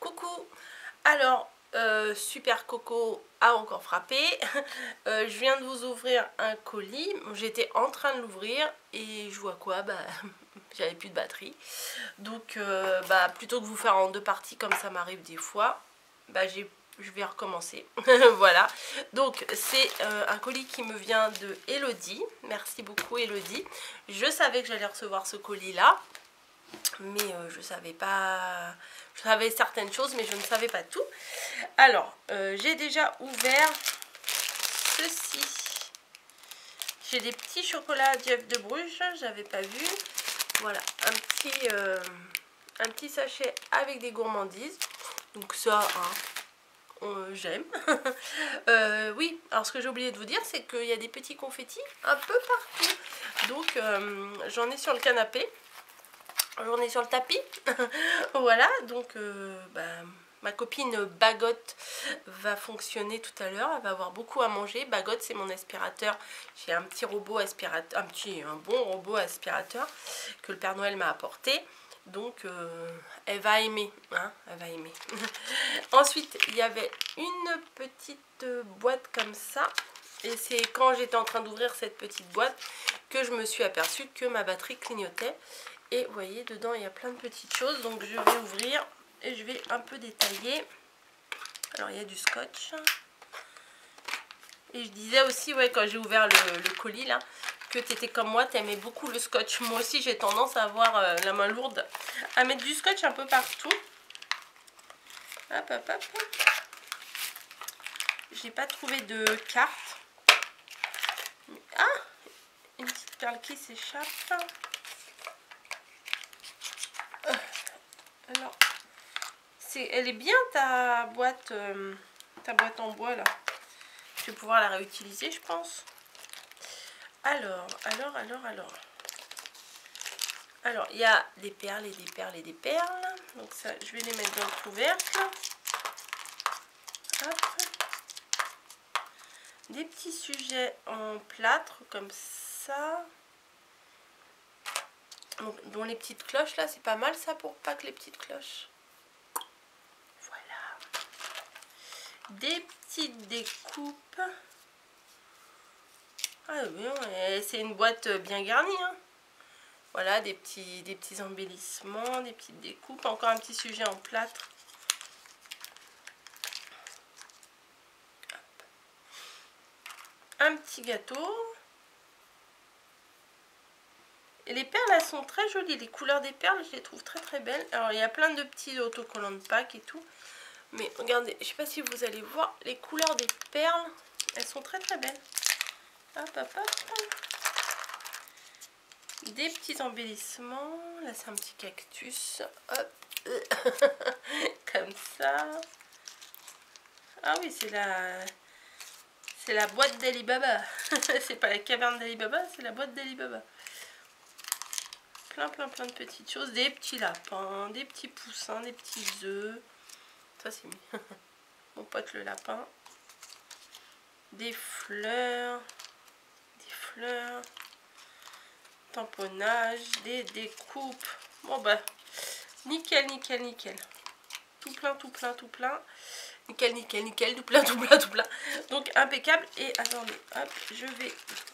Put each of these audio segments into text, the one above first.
Coucou. Alors, Super Coco a encore frappé. Je viens de vous ouvrir un colis. J'étais en train de l'ouvrir et je vois quoi? Bah, j'avais plus de batterie. Donc, plutôt que de vous faire en deux parties comme ça m'arrive des fois, je vais recommencer. Voilà. Donc, c'est un colis qui me vient de Elodie. Merci beaucoup, Elodie. Je savais que j'allais recevoir ce colis-là. Mais je savais pas, je savais certaines choses mais je ne savais pas tout. Alors j'ai déjà ouvert ceci. J'ai des petits chocolats Jeff de Bruges, j'avais pas vu. Voilà, un petit sachet avec des gourmandises. Donc ça, j'aime. Oui, alors ce que j'ai oublié de vous dire, c'est qu'il y a des petits confettis un peu partout. Donc j'en ai sur le canapé. J'en ai sur le tapis. Voilà, donc ma copine Bagotte va fonctionner tout à l'heure. Elle va avoir beaucoup à manger. Bagotte, c'est mon aspirateur. J'ai un petit robot aspirateur, un bon robot aspirateur que le Père Noël m'a apporté. Donc elle va aimer, hein, elle va aimer. Ensuite, il y avait une petite boîte comme ça. Et c'est quand j'étais en train d'ouvrir cette petite boîte que je me suis aperçue que ma batterie clignotait. Et vous voyez, dedans il y a plein de petites choses. Donc je vais ouvrir et je vais un peu détailler. Alors il y a du scotch. Et je disais aussi, ouais, quand j'ai ouvert le colis là, que tu étais comme moi, tu aimais beaucoup le scotch. Moi aussi j'ai tendance à avoir la main lourde, à mettre du scotch un peu partout. Hop, hop, hop. J'ai pas trouvé de carte. Ah, une petite perle qui s'échappe. Alors, elle est bien ta boîte en bois là. Je vais pouvoir la réutiliser, je pense. Alors, il y a des perles et des perles et des perles. Donc ça, je vais les mettre dans le couvercle. Hop. Des petits sujets en plâtre comme ça. Donc, dont les petites cloches là, c'est pas mal ça pour pas que les petites cloches. Voilà. Des petites découpes. Ah oui, c'est une boîte bien garnie, hein. Voilà, des petits embellissements, des petites découpes. Encore un petit sujet en plâtre. Hop. Un petit gâteau. Et les perles, elles sont très jolies. Les couleurs des perles, je les trouve très très belles. Alors, il y a plein de petits autocollants de Pâques et tout. Mais regardez, je ne sais pas si vous allez voir, les couleurs des perles, elles sont très très belles. Hop, hop, hop. Des petits embellissements. Là, c'est un petit cactus. Hop. Comme ça. Ah oui, c'est la boîte d'Ali Baba. C'est pas la caverne d'Ali Baba, c'est la boîte d'Ali Baba. Plein de petites choses. Des petits lapins, des petits poussins, des petits œufs. Ça, c'est mon pote le lapin. Des fleurs. Tamponnage, des découpes. Bon bah, nickel. Tout plein. Nickel, tout plein. Donc impeccable. Et attendez, hop, je vais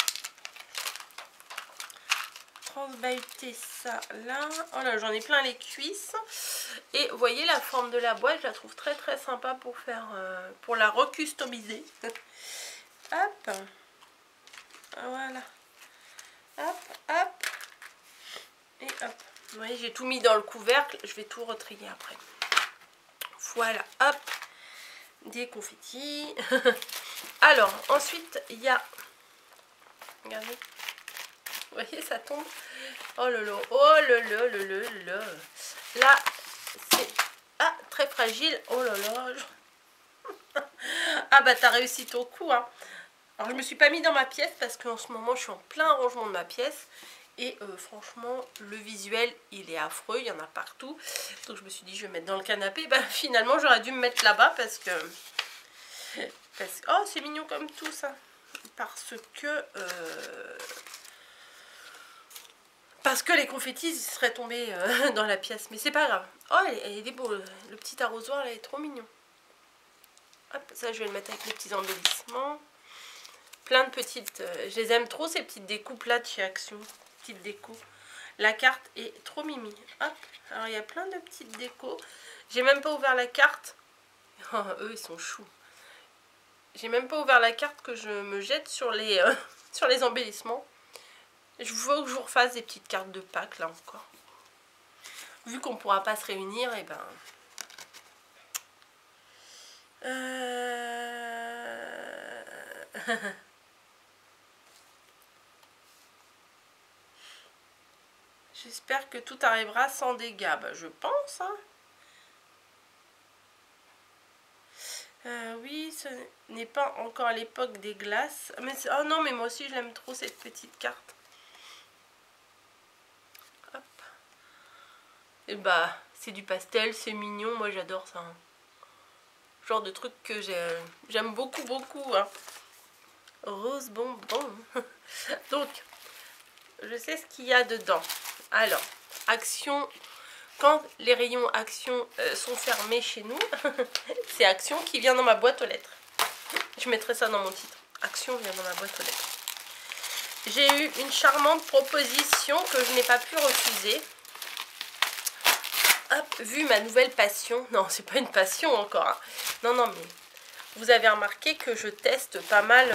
transbahuter ça là. Oh là, j'en ai plein les cuisses. Et vous voyez la forme de la boîte, je la trouve très très sympa pour faire, pour la recustomiser. Hop, voilà. Hop. Et hop. Vous voyez, j'ai tout mis dans le couvercle. Je vais tout retrier après. Voilà, hop. Des confettis. Alors, ensuite, il y a... Regardez. Vous voyez, ça tombe. Oh là là. Là, c'est... Ah, très fragile. Oh là là. Ah bah, t'as réussi ton coup, hein. Alors, je me suis pas mis dans ma pièce parce qu'en ce moment, je suis en plein rangement de ma pièce. Et franchement, le visuel, il est affreux, il y en a partout. Donc je me suis dit, je vais mettre dans le canapé. Bah, finalement, j'aurais dû me mettre là-bas parce que... Oh, c'est mignon comme tout, ça. Parce Parce que les confettis seraient tombés dans la pièce. Mais c'est pas grave. Oh, il est beau. Le petit arrosoir, là, est trop mignon. Hop, ça, je vais le mettre avec les petits embellissements. Plein de petites... je les aime trop, ces petites découpes là de chez Action. Petites découpes. La carte est trop mimi. Hop, alors il y a plein de petites décos. J'ai même pas ouvert la carte. Oh, eux, ils sont choux. J'ai même pas ouvert la carte que je me jette sur les, sur les embellissements. Je veux que je vous refasse des petites cartes de Pâques là encore. Vu qu'on pourra pas se réunir, et ben... J'espère que tout arrivera sans dégâts. Bah, je pense, hein. Oui, ce n'est pas encore l'époque des glaces. Mais oh non, mais moi aussi, je l'aime trop, cette petite carte. Hop. Et bah, c'est du pastel, c'est mignon. Moi, j'adore ça. Hein. Genre de truc que j'aime beaucoup, beaucoup. Hein. Rose bonbon. Donc, je sais ce qu'il y a dedans. Alors, Action... Quand les rayons Action sont fermés chez nous, c'est Action qui vient dans ma boîte aux lettres. Je mettrai ça dans mon titre. Action vient dans ma boîte aux lettres. J'ai eu une charmante proposition que je n'ai pas pu refuser. Hop, vu ma nouvelle passion. Non, c'est pas une passion encore. Hein. Non, non, mais vous avez remarqué que je teste pas mal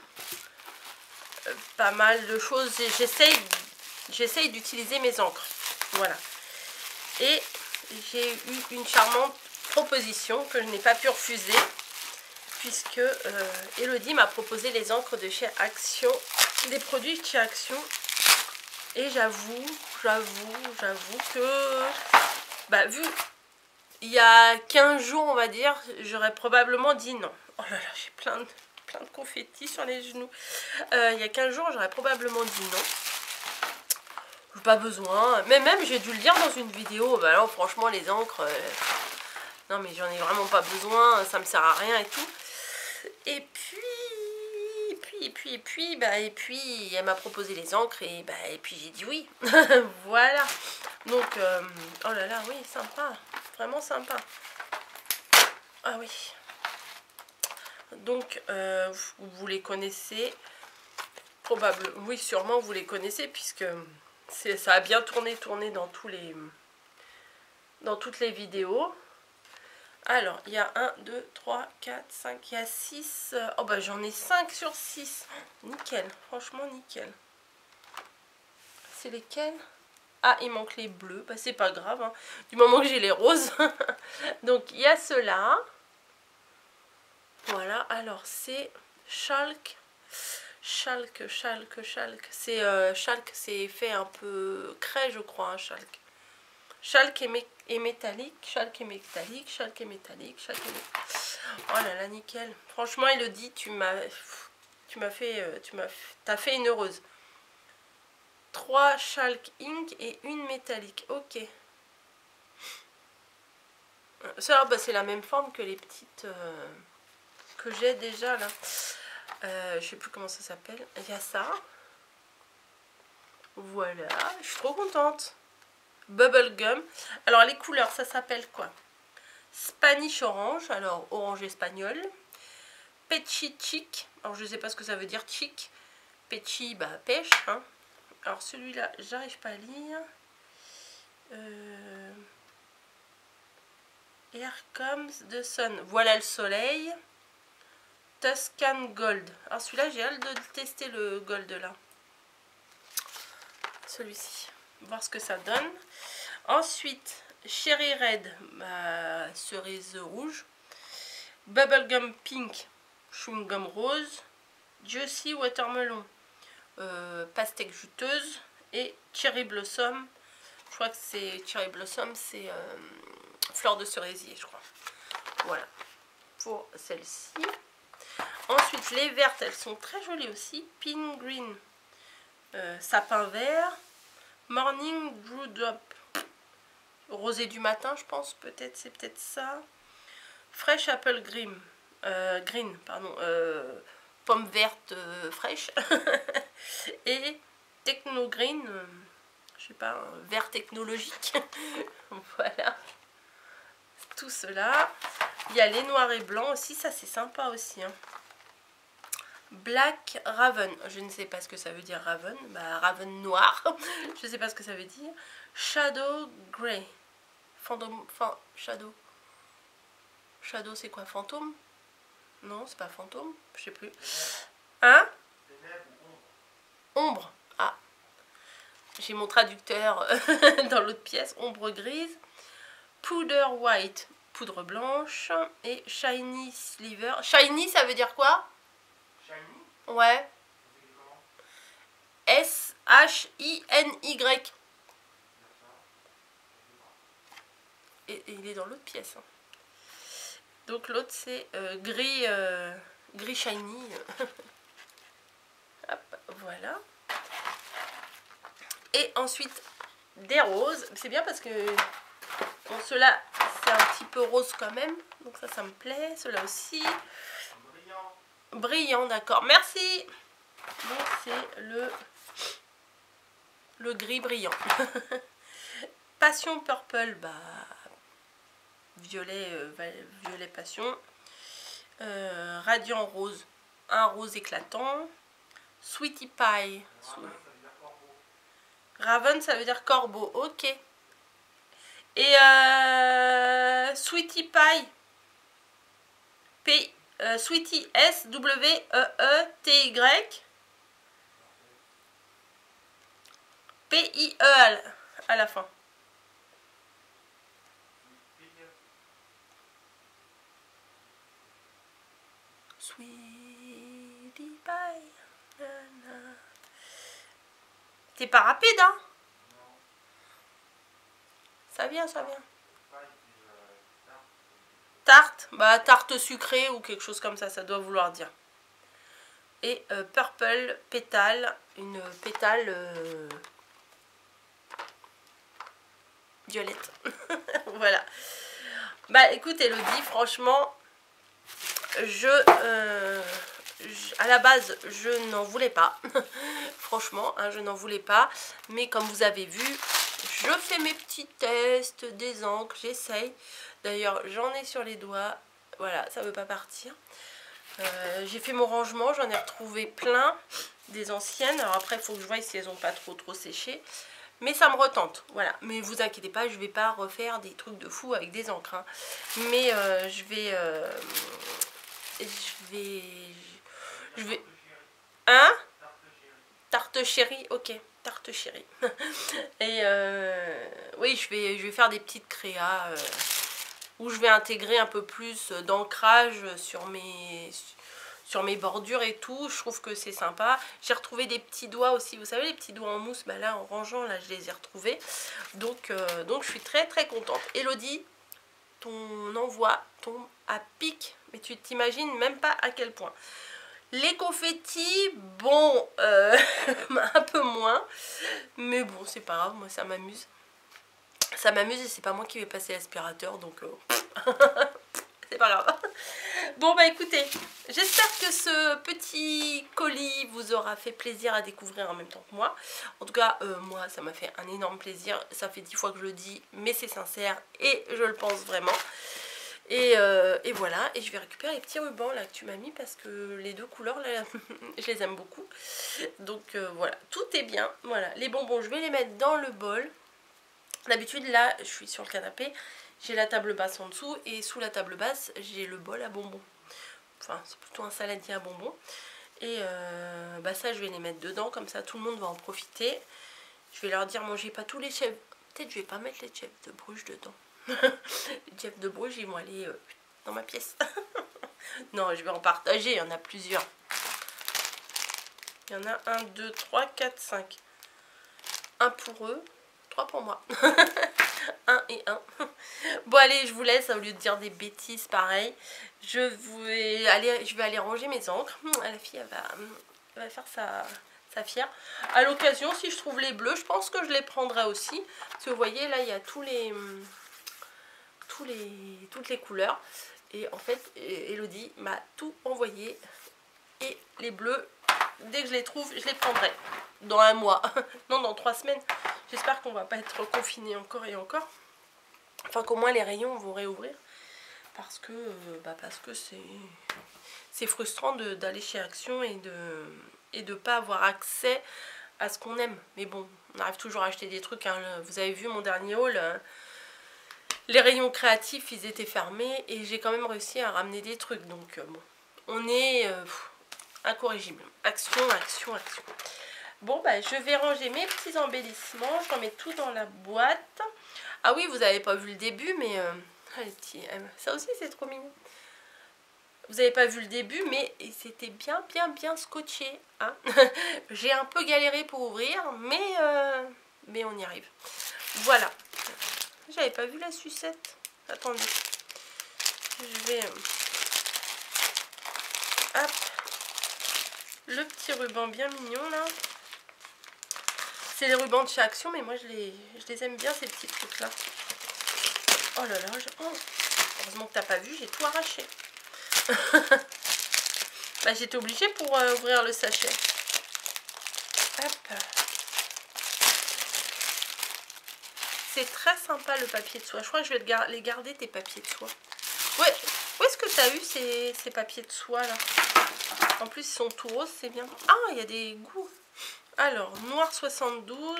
de choses. J'essaye d'utiliser mes encres. Voilà. Et j'ai eu une charmante proposition que je n'ai pas pu refuser, puisque Elodie m'a proposé les encres de chez Action, des produits de chez Action. Et j'avoue que, bah, vu il y a 15 jours, on va dire, j'aurais probablement dit non. Oh là là, j'ai plein de confettis sur les genoux. Il y a 15 jours, j'aurais probablement dit non. Pas besoin, mais même j'ai dû le dire dans une vidéo, bah non, franchement les encres, non mais j'en ai vraiment pas besoin, ça me sert à rien et tout. Et puis elle m'a proposé les encres et puis j'ai dit oui. Voilà. Donc oh là là, oui, sympa, vraiment sympa. Ah oui. Donc vous les connaissez probablement, oui sûrement vous les connaissez puisque ça a bien tourné dans toutes les vidéos. Alors, il y a 1, 2, 3, 4, 5, il y a 6. Oh bah j'en ai 5 sur 6. Nickel, franchement nickel. C'est lesquels? Ah, il manque les bleus. Bah c'est pas grave, hein, du moment que j'ai les roses. Donc il y a ceux-là. Voilà, alors c'est Chalk. C'est Chalk, c'est fait un peu craie, je crois, hein, Chalk. Chalk et métallique, Chalk et métallique, Chalk et métallique, Chalk et métallique. Oh là là, nickel. Franchement, Elodie, t'as fait une heureuse. 3 Chalk Ink et une métallique. Ok. Ça, bah, c'est la même forme que les petites que j'ai déjà là. Je sais plus comment ça s'appelle. Il y a ça. Voilà, je suis trop contente. Bubblegum. Alors les couleurs, ça s'appelle quoi? Spanish orange, alors orange espagnol. Peachy chic, alors je sais pas ce que ça veut dire chic. Peachy, bah pêche. Hein. Alors celui-là, j'arrive pas à lire. Here comes the sun. Voilà le soleil. Tuscan Gold. Alors celui-là, j'ai hâte de tester le gold là. Celui-ci. Voir ce que ça donne. Ensuite, Cherry Red, cerise rouge. Bubblegum Pink, chewing gum rose. Juicy Watermelon, pastèque juteuse. Et Cherry Blossom. Je crois que c'est Cherry Blossom, c'est fleur de cerisier, je crois. Voilà. Pour celle-ci. Ensuite, les vertes, elles sont très jolies aussi. Pink Green, sapin vert. Morning Dew Drop, rosé du matin, je pense, peut-être, c'est peut-être ça. Fresh Apple Green, pomme verte fraîche. Et Techno Green, je sais pas, un vert technologique. Voilà. Tout cela. Il y a les noirs et blancs aussi, ça c'est sympa aussi. Hein. Black Raven, je ne sais pas ce que ça veut dire Raven, bah Raven noir, je ne sais pas ce que ça veut dire. Shadow Grey, Shadow. Shadow c'est quoi, fantôme? Non, c'est pas fantôme, je sais plus. Hein? Ombre. Ah, j'ai mon traducteur dans l'autre pièce. Ombre grise. Powder white, poudre blanche. Et shiny sliver. Shiny, ça veut dire quoi? Shiny? Ouais. S-H-I-N-Y. Et il est dans l'autre pièce. Hein. Donc l'autre c'est gris, gris shiny. Hop, voilà. Et ensuite des roses. C'est bien parce que bon, ceux-là c'est un petit peu rose quand même. Donc ça me plaît. Ceux-là aussi. Brillant. Brillant, d'accord. Merci. Donc c'est le gris brillant. Passion purple, bah violet, violet passion. Radiant rose, un rose éclatant. Sweetie pie. Raven, ça veut dire corbeau. Ok. Et Sweetie pie. Sweetie S-W-E-E-T-Y. P-I-E à la fin. Sweetie pie. T'es pas rapide, hein? Non. Ça vient, ça vient. Tarte, bah tarte sucrée ou quelque chose comme ça doit vouloir dire. Et purple, pétale, une pétale violette. Voilà. Bah écoute Elodie, franchement, à la base, je n'en voulais pas. Franchement, hein, je n'en voulais pas. Mais comme vous avez vu, je fais mes petits tests, des encres, j'essaye. D'ailleurs, j'en ai sur les doigts. Voilà, ça ne veut pas partir. J'ai fait mon rangement, j'en ai retrouvé plein. Des anciennes. Alors après, il faut que je voie si elles n'ont pas trop séché. Mais ça me retente, voilà. Mais vous inquiétez pas, je ne vais pas refaire des trucs de fou avec des encres. Hein. Mais je vais... Hein? Tarte chérie, ok. Tarte chérie. Et oui, je vais faire des petites créas où je vais intégrer un peu plus d'ancrage sur mes bordures et tout. Je trouve que c'est sympa. J'ai retrouvé des petits doigts aussi. Vous savez, les petits doigts en mousse, bah là, en rangeant, là, je les ai retrouvés. Donc je suis très très contente. Elodie, ton envoi tombe à pic. Mais tu t'imagines même pas à quel point. Les confettis, bon, un peu moins. Mais bon, c'est pas grave, moi ça m'amuse. Ça m'amuse et c'est pas moi qui vais passer l'aspirateur, donc c'est pas grave. Bon bah écoutez, j'espère que ce petit colis vous aura fait plaisir à découvrir en même temps que moi. En tout cas, moi ça m'a fait un énorme plaisir. Ça fait 10 fois que je le dis, mais c'est sincère et je le pense vraiment. Et voilà, et je vais récupérer les petits rubans là que tu m'as mis parce que les deux couleurs là, je les aime beaucoup. Donc voilà, tout est bien. Voilà, les bonbons, je vais les mettre dans le bol. D'habitude là, je suis sur le canapé, j'ai la table basse en dessous et sous la table basse, j'ai le bol à bonbons. Enfin, c'est plutôt un saladier à bonbons. Et bah ça, je vais les mettre dedans, comme ça tout le monde va en profiter. Je vais leur dire, mangez pas tous les chefs. Peut-être je vais pas mettre les chefs de Bruges dedans. Les chefs de Bruges, ils vont aller dans ma pièce. Non, je vais en partager, il y en a plusieurs. Il y en a 1, 2, 3, 4, 5. Un pour eux, 3 pour moi. 1 et 1. Bon allez, je vous laisse, au lieu de dire des bêtises pareil. Je vais aller ranger mes encres. La fille, elle va faire sa fière. À l'occasion, si je trouve les bleus, je pense que je les prendrai aussi. Parce que vous voyez, là, il y a toutes les couleurs. Et en fait, Elodie m'a tout envoyé. Et les bleus, dès que je les trouve, je les prendrai. Dans un mois. Non, dans 3 semaines. J'espère qu'on va pas être confinés encore et encore. Enfin, qu'au moins les rayons vont réouvrir. Parce que c'est frustrant d'aller chez Action et de pas avoir accès à ce qu'on aime. Mais bon, on arrive toujours à acheter des trucs. Hein. Vous avez vu mon dernier haul, les rayons créatifs, ils étaient fermés. Et j'ai quand même réussi à ramener des trucs. Donc bon, on est incorrigible. Action, Action, Action. Bon, bah, je vais ranger mes petits embellissements. Je remets tout dans la boîte. Ah oui, vous n'avez pas vu le début, mais... ça aussi, c'est trop mignon. Vous n'avez pas vu le début, mais c'était bien scotché. Hein. J'ai un peu galéré pour ouvrir, mais on y arrive. Voilà. J'avais pas vu la sucette. Attendez. Je vais... hop. Le petit ruban bien mignon, là. C'est les rubans de chez Action, mais moi je les aime bien, ces petits trucs là. Oh là là, heureusement que t'as pas vu, j'ai tout arraché. Bah, j'étais obligée pour ouvrir le sachet. Hop. C'est très sympa le papier de soie. Je crois que je vais les garder, tes papiers de soie. Ouais. Où est-ce que tu as eu ces papiers de soie là? En plus ils sont tout roses, c'est bien. Ah, il y a des goûts. Alors, noir 72,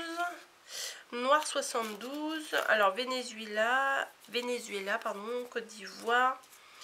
alors Venezuela, pardon, Côte d'Ivoire,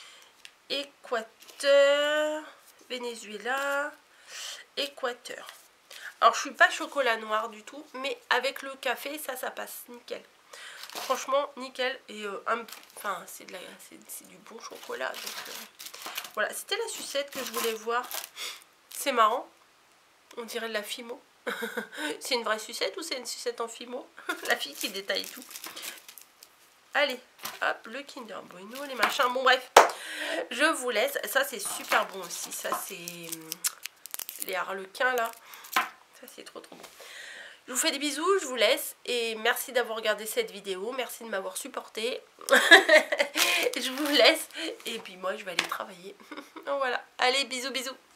Équateur, Venezuela, Équateur. Alors, je suis pas chocolat noir du tout, mais avec le café, ça passe nickel. Franchement, nickel. Et enfin, c'est du bon chocolat. Donc, voilà, c'était la sucette que je voulais voir. C'est marrant. On dirait de la Fimo. C'est une vraie sucette ou c'est une sucette en Fimo? La fille qui détaille tout. Allez, hop, le Kinder Bueno, les machins. Bon, bref, je vous laisse. Ça, c'est super bon aussi. Ça, c'est les harlequins, là. Ça, c'est trop bon. Je vous fais des bisous, je vous laisse. Et merci d'avoir regardé cette vidéo. Merci de m'avoir supporté. Je vous laisse. Et puis, moi, je vais aller travailler. Voilà. Allez, bisous, bisous.